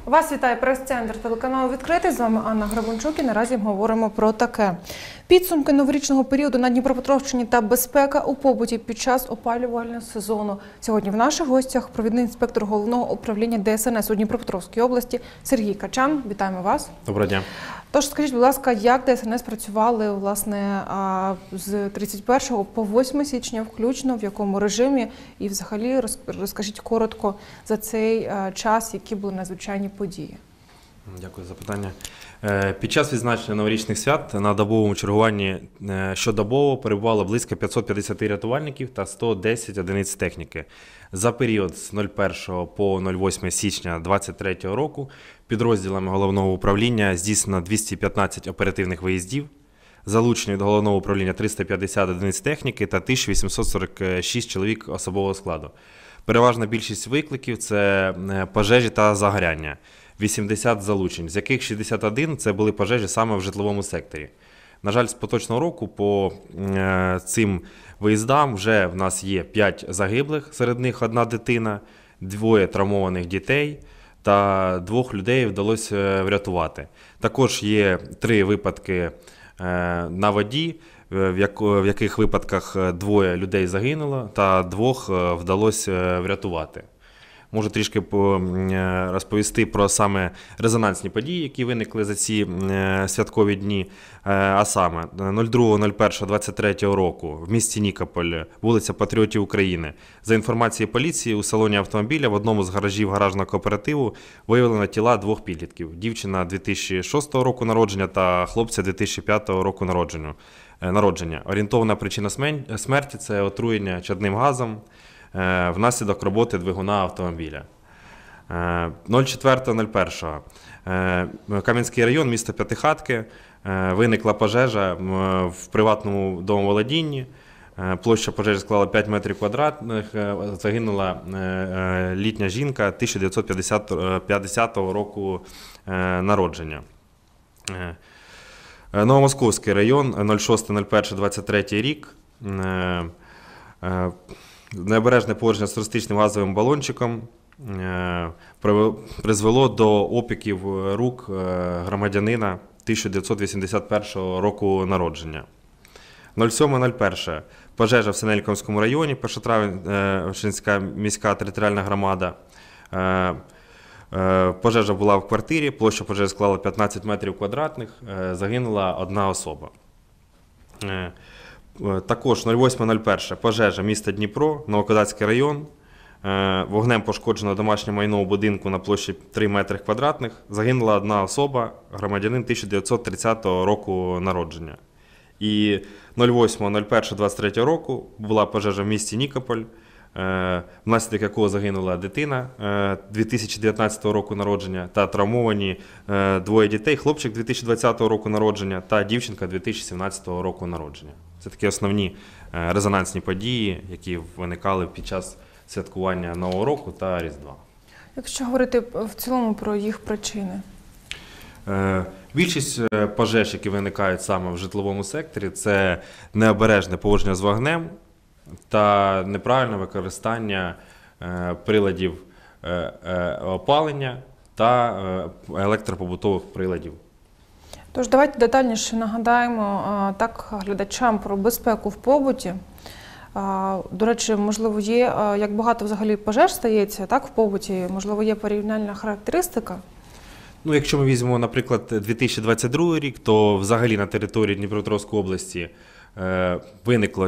Вас вітає прес-центр телеканалу «Відкритий». З вами Анна Грабунчук і наразі говоримо про таке. Підсумки новорічного періоду на Дніпропетровщині та безпека у побуті під час опалювального сезону. Сьогодні в наших гостях провідний інспектор Головного управління ДСНС у Дніпропетровській області Сергій Качан. Вітаємо вас. Доброго дня. Тож, скажіть, будь ласка, як ДСНС працювали, власне, з 31 по 8 січня включно, в якому режимі? І взагалі розкажіть коротко за цей час, які були надзвичайні події. Дякую за питання. Під час відзначення новорічних свят на добовому чергуванні щодобово перебувало близько 550 рятувальників та 110 одиниць техніки. За період з 01 по 08 січня 2023 року підрозділами Головного управління здійснено 215 оперативних виїздів, залучені до Головного управління 350 одиниць техніки та 1846 чоловік особового складу. Переважна більшість викликів – це пожежі та загоряння. 80 залучень, з яких 61 – це були пожежі саме в житловому секторі. На жаль, з поточного року по цим виїздам вже в нас є 5 загиблих, серед них 1 дитина, 2 травмованих дітей та 2 людей вдалося врятувати. Також є 3 випадки на воді, в яких випадках 2 людей загинуло та 2 вдалося врятувати. Можу трішки розповісти про саме резонансні події, які виникли за ці святкові дні. А саме 02.01.23 року в місті Нікополь, вулиця Патріотів України. За інформацією поліції, у салоні автомобіля в одному з гаражів гаражного кооперативу виявлено тіла 2 підлітків. Дівчина 2006 року народження та хлопця 2005 року народження. Орієнтовна причина смерті – це отруєння чадним газом внаслідок роботи двигуна автомобіля. 04.01. Кам'янський район, місто П'ятихатки. Виникла пожежа в приватному домоволодінні. Площа пожежі склала 5 метрів квадратних. Загинула літня жінка 1950 року народження. Новомосковський район, 06.01.23 рік. Необережне поводження з туристичним газовим балончиком призвело до опіків рук громадянина 1981 року народження. 07.01. Пожежа в Синельниківському районі, Першотравенська міська територіальна громада. Пожежа була в квартирі, площа пожежі склала 15 метрів квадратних, загинула 1 особа. Також 08.01. Пожежа міста Дніпро, Новокодацький район. Вогнем пошкоджено домашнє майно у будинку на площі 3 метри квадратних. Загинула 1 особа, громадянин 1930 року народження. І 08.01.23 року була пожежа в місті Нікополь, внаслідок якого загинула дитина 2019 року народження та травмовані 2 дітей, хлопчик 2020 року народження та дівчинка 2017 року народження. Це такі основні резонансні події, які виникали під час святкування Нового року та Різдва. Якщо говорити в цілому про їх причини? Більшість пожеж, які виникають саме в житловому секторі, це необережне поводження з вогнем та неправильне використання приладів опалення та електропобутових приладів. Тож давайте детальніше нагадаємо так глядачам про безпеку в побуті. До речі, можливо, є, як багато взагалі пожеж стається так, в побуті, можливо, є порівняльна характеристика? Ну, якщо ми візьмемо, наприклад, 2022 рік, то взагалі на території Дніпропетровської області виникло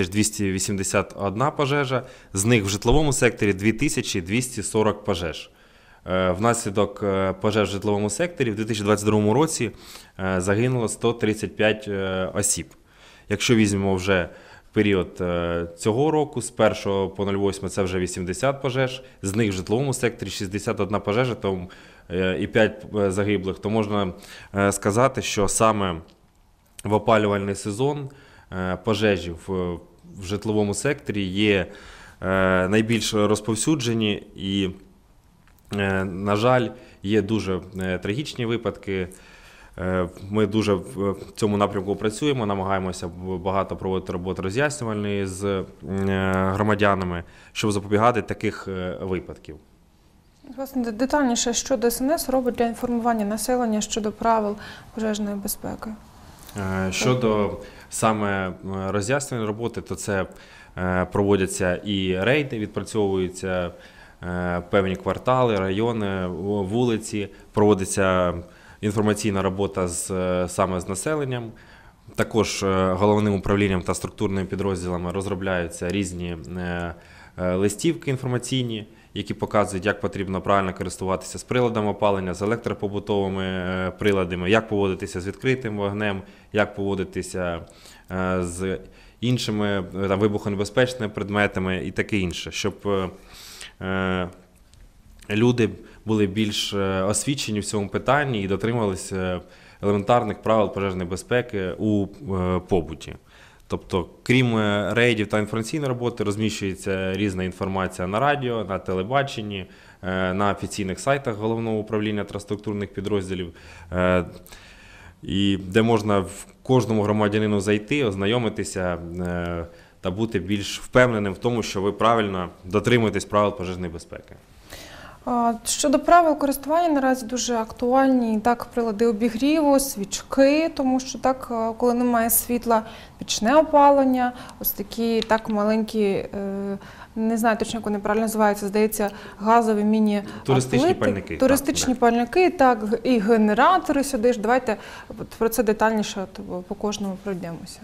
7281 пожежа, з них в житловому секторі 2240 пожеж. Внаслідок пожеж в житловому секторі в 2022 році загинуло 135 осіб. Якщо візьмемо вже період цього року, з 1 по 08 це вже 80 пожеж, з них в житловому секторі 61 пожежа і 5 загиблих, то можна сказати, що саме в опалювальний сезон пожежі в житловому секторі є найбільш розповсюджені і, на жаль, є дуже трагічні випадки. Ми дуже в цьому напрямку працюємо, намагаємося багато проводити роботи роз'яснювальної з громадянами, щоб запобігати таких випадків. Власне, детальніше, що ДСНС робить для інформування населення щодо правил пожежної безпеки? Щодо саме роз'яснення роботи, то це проводяться і рейди, відпрацьовуються певні квартали, райони, вулиці, проводиться інформаційна робота саме з населенням. Також головним управлінням та структурними підрозділами розробляються різні листівки інформаційні, які показують, як потрібно правильно користуватися з приладами опалення, з електропобутовими приладами, як поводитися з відкритим вогнем, як поводитися з іншими вибухонебезпечними предметами і таке інше, щоб люди були більш освічені в цьому питанні і дотримувалися елементарних правил пожежної безпеки у побуті. Тобто, крім рейдів та інформаційної роботи, розміщується різна інформація на радіо, на телебаченні, на офіційних сайтах Головного управління та структурних підрозділів, і де можна в кожному громадянину зайти, ознайомитися та бути більш впевненим в тому, що ви правильно дотримуєтесь правил пожежної безпеки. Щодо правил користування, наразі дуже актуальні так прилади обігріву, свічки, тому що так, коли немає світла, пічне опалення, ось такі так маленькі, не знаю точно, як вони правильно називаються, здається, газові туристичні пальники. Туристичні пальники, так, і генератори сюди ж. Давайте про це детальніше по кожному пройдемося.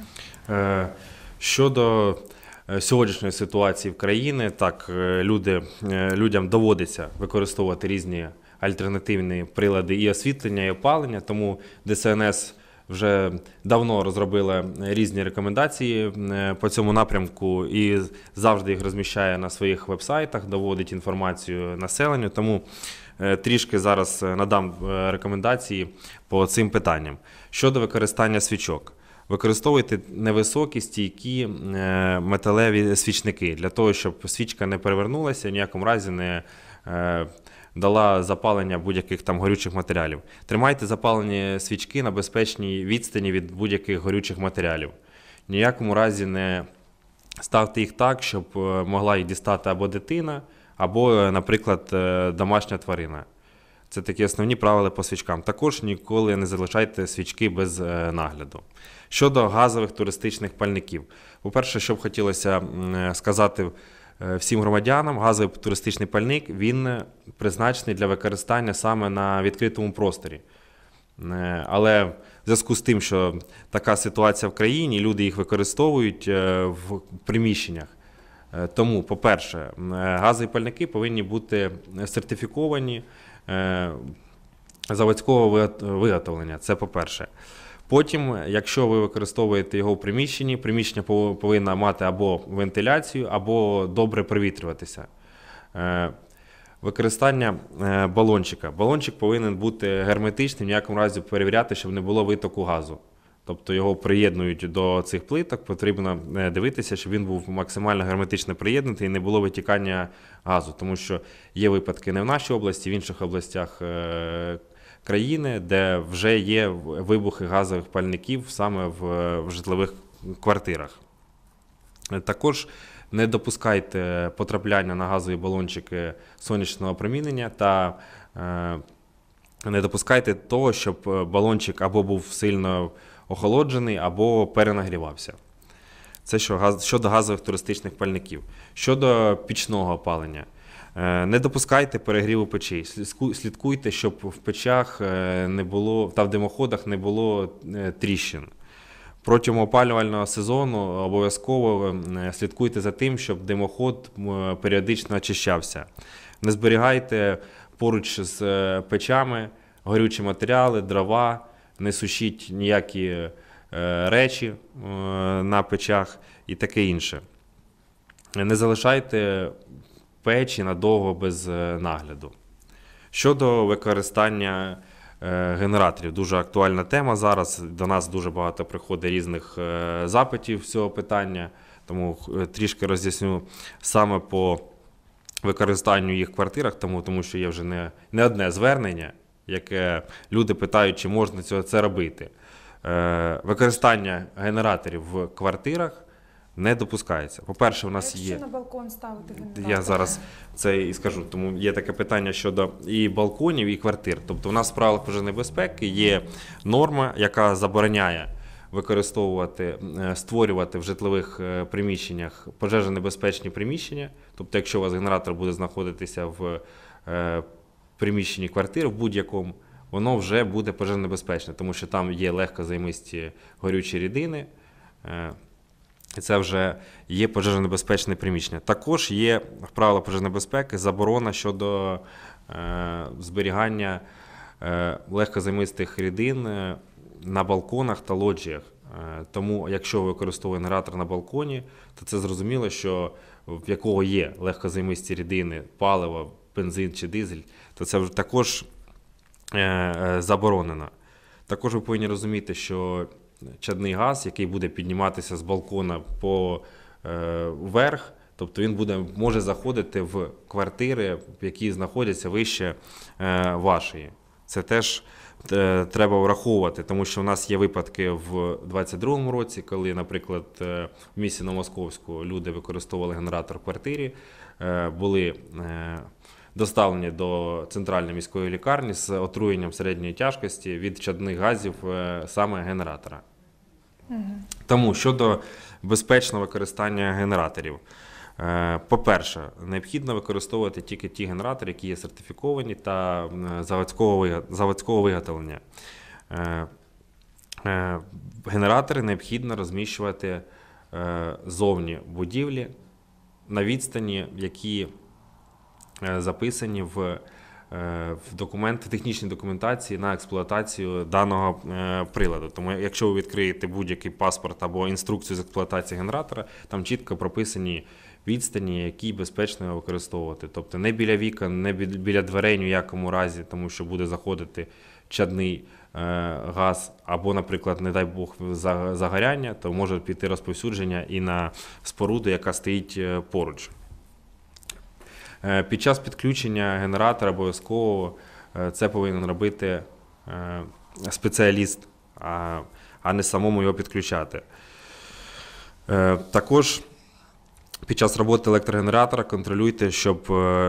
Щодо сьогоднішньої ситуації в країні, так, людям доводиться використовувати різні альтернативні прилади і освітлення, і опалення, тому ДСНС вже давно розробила різні рекомендації по цьому напрямку і завжди їх розміщає на своїх веб-сайтах, доводить інформацію населенню, тому трішки зараз надам рекомендації по цим питанням. Щодо використання свічок. Використовуйте невисокі, стійкі металеві свічники для того, щоб свічка не перевернулася, в ніякому разі не дала запалення будь-яких там горючих матеріалів. Тримайте запалені свічки на безпечній відстані від будь-яких горючих матеріалів. В ніякому разі не ставте їх так, щоб могла їх дістати або дитина, або, наприклад, домашня тварина. Це такі основні правила по свічкам. Також ніколи не залишайте свічки без нагляду. Щодо газових туристичних пальників. По-перше, що б хотілося сказати всім громадянам, газовий туристичний пальник, він призначений для використання саме на відкритому просторі. Але в зв'язку з тим, що така ситуація в країні, люди їх використовують в приміщеннях. Тому, по-перше, газові пальники повинні бути сертифіковані заводського виготовлення, це по-перше. Потім, якщо ви використовуєте його в приміщенні, приміщення повинно мати або вентиляцію, або добре провітрюватися. Використання балончика. Балончик повинен бути герметичним, в ніякому разі перевіряти, щоб не було витоку газу. Тобто його приєднують до цих плиток, потрібно дивитися, щоб він був максимально герметично приєднаний і не було витікання газу. Тому що є випадки не в нашій області, в інших областях країни, де вже є вибухи газових пальників саме в житлових квартирах. Також не допускайте потрапляння на газові балончики сонячного опромінення та не допускайте того, щоб балончик або був сильно охолоджений, або перенагрівався. Це щодо газових туристичних пальників. Щодо пічного опалення. Не допускайте перегріву печей. Слідкуйте, щоб в печах не було, та в димоходах не було тріщин. Протягом опалювального сезону обов'язково слідкуйте за тим, щоб димоход періодично очищався. Не зберігайте поруч з печами горючі матеріали, дрова, не сушіть ніякі речі на печах і таке інше. Не залишайте печі надовго без нагляду. Щодо використання генераторів, дуже актуальна тема зараз. До нас дуже багато приходить різних запитів з цього питання, тому трішки роз'ясню саме по використанню їх в квартирах, тому що є вже не одне звернення, яке люди питають, чи можна це робити. Використання генераторів в квартирах не допускається. По-перше, у нас є... Якщо на балкон ставити генератор? Я зараз це і скажу, тому є таке питання щодо і балконів, і квартир. Тобто у нас в правилах пожежної безпеки є норма, яка забороняє використовувати, створювати в житлових приміщеннях пожежонебезпечні приміщення. Тобто, якщо у вас генератор буде знаходитися в приміщенні квартир, в будь-якому, воно вже буде пожежонебезпечне, тому що там є легкозаймисті горючі рідини, і це вже є пожежонебезпечне приміщення. Також є в правилах пожежної безпеки заборона щодо зберігання легкозаймистих рідин на балконах та лоджіях. Тому, якщо ви використовуєте генератор на балконі, то це зрозуміло, що в якого є легкозаймисті рідини, паливо, бензин чи дизель, то це вже також заборонено. Також ви повинні розуміти, що чадний газ, який буде підніматися з балкона вверх, тобто він може заходити в квартири, які знаходяться вище вашої. Це теж треба враховувати, тому що в нас є випадки в 2022 році, коли, наприклад, в місті Новомосковську люди використовували генератор в квартирі, були доставлені до центральної міської лікарні з отруєнням середньої тяжкості від чадних газів саме генератора. Тому щодо безпечного використання генераторів. По-перше, необхідно використовувати тільки ті генератори, які є сертифіковані та заводського виготовлення. Генератори необхідно розміщувати зовні будівлі на відстані, які записані в технічній документації на експлуатацію даного приладу. Тому якщо ви відкриєте будь-який паспорт або інструкцію з експлуатації генератора, там чітко прописані відстані, які безпечно його використовувати. Тобто не біля вікон, не біля дверей ні в якому разі, тому що буде заходити чадний газ, або, наприклад, не дай Бог, загоряння, то може піти розповсюдження і на споруду, яка стоїть поруч. Під час підключення генератора обов'язково це повинен робити спеціаліст, а не самому його підключати. Також під час роботи електрогенератора контролюйте, щоб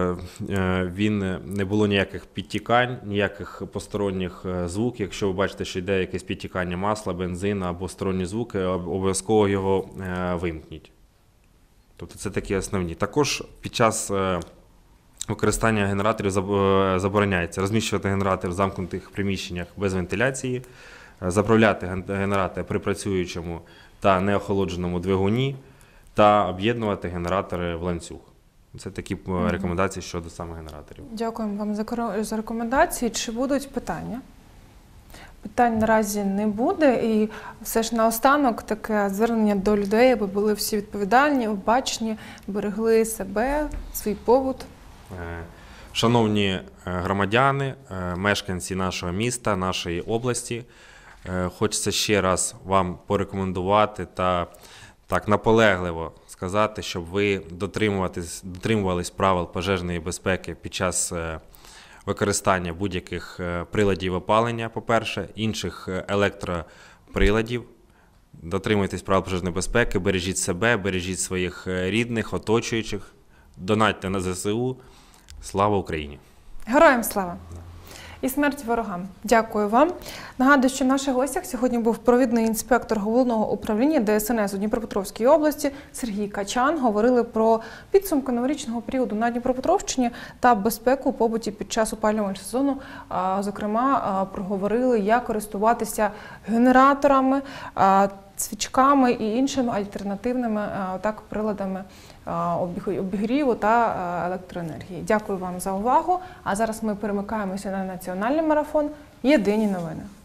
не було ніяких підтікань, ніяких посторонніх звуків. Якщо ви бачите, що йде якесь підтікання масла, бензину або сторонні звуки, обов'язково його вимкніть. Тобто це такі основні. Також під час використання генераторів забороняється розміщувати генератор в замкнутих приміщеннях без вентиляції, заправляти генератор при працюючому та неохолодженому двигуні та об'єднувати генератори в ланцюг. Це такі рекомендації щодо саме генераторів. Дякуємо вам за рекомендації. Чи будуть питання? Питань наразі не буде, і все ж наостанок таке звернення до людей, аби були всі відповідальні, обачні, берегли себе, свій побут. Шановні громадяни, мешканці нашого міста, нашої області, хочеться ще раз вам порекомендувати та так наполегливо сказати, щоб ви дотримувались правил пожежної безпеки під час використання будь-яких приладів опалення, по-перше, інших електроприладів. Дотримуйтесь правил пожежної безпеки, бережіть себе, бережіть своїх рідних, оточуючих, донатьте на ЗСУ. Слава Україні! Героям слава! І смерть ворогам. Дякую вам. Нагадую, що в наших гостях сьогодні був провідний інспектор Головного управління ДСНС у Дніпропетровській області Сергій Качан. Говорили про підсумки новорічного періоду на Дніпропетровщині та безпеку у побуті під час опалювального сезону. Зокрема, проговорили, як користуватися генераторами, свічками і іншими альтернативними приладами обігріву та електроенергії. Дякую вам за увагу. А зараз ми перемикаємося на національний марафон «Єдині новини».